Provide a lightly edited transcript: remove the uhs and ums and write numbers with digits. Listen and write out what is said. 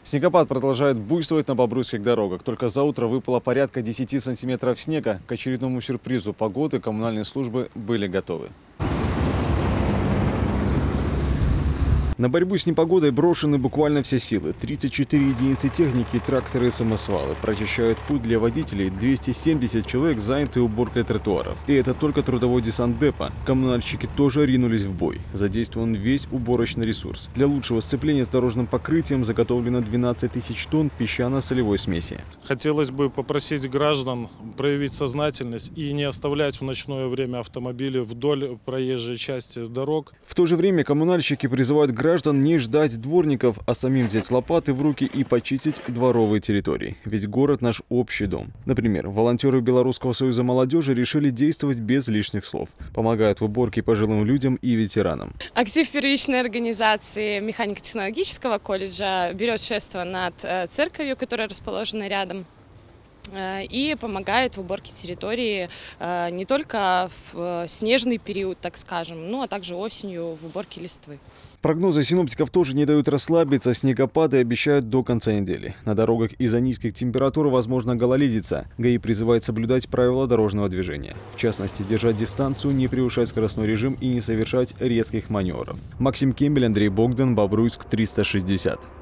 Снегопад продолжает буйствовать на бобруйских дорогах. Только за утро выпало порядка 10 сантиметров снега. К очередному сюрпризу погоды коммунальные службы были готовы. На борьбу с непогодой брошены буквально все силы. 34 единицы техники и тракторы и самосвалы. Прочищают путь для водителей. 270 человек заняты уборкой тротуаров. И это только трудовой десант депо. Коммунальщики тоже ринулись в бой. Задействован весь уборочный ресурс. Для лучшего сцепления с дорожным покрытием заготовлено 12 тысяч тонн песчано-солевой смеси. Хотелось бы попросить граждан проявить сознательность и не оставлять в ночное время автомобили вдоль проезжей части дорог. В то же время коммунальщики призывают граждан не ждать дворников, а самим взять лопаты в руки и почистить дворовые территории. Ведь город наш общий дом. Например, волонтеры Белорусского союза молодежи решили действовать без лишних слов. Помогают в уборке пожилым людям и ветеранам. Актив первичной организации механико-технологического колледжа берет шефство над церковью, которая расположена рядом, и помогает в уборке территории не только в снежный период, так скажем, но а также осенью в уборке листвы. Прогнозы синоптиков тоже не дают расслабиться. Снегопады обещают до конца недели. На дорогах из-за низких температур возможно гололедица. ГАИ призывает соблюдать правила дорожного движения. В частности, держать дистанцию, не превышать скоростной режим и не совершать резких маневров. Максим Кембель, Андрей Богдан, Бобруйск, 360.